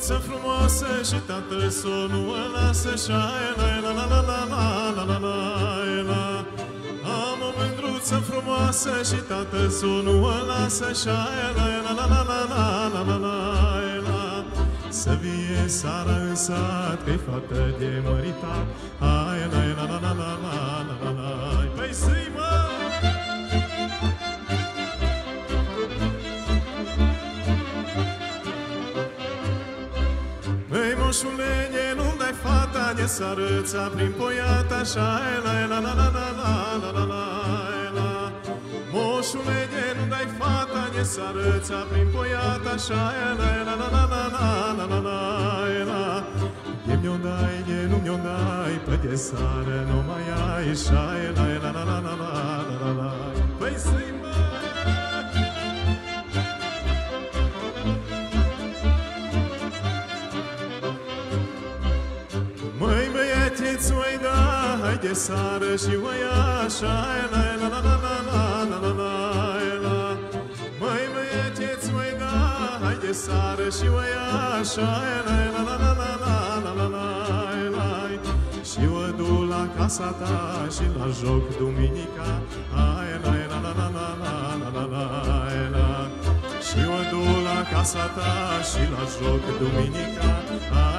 mândruță frumoasă și tatăl să o nu o lasă. Am o mândruță frumoasă și tatăl să o nu o lasă. Să vie Sara în sat, că-i fată de măritat. Păi zi, mă! Măi, moșulenie, nu-mi dai fata de sarăța prin poiata. Moșulenie, nu dai fata de sarăța prin poiata. De mi-o dai, de nu mi-o dai, pe de sară nu mai ai. Păi zi, mă! Măi, băieți, oi da, hai de sară și o ia. Măi, băieți, oi da, hai de sară și o ia. Și o du la casa ta și la joc duminica. Și o du la casa ta și la joc duminica.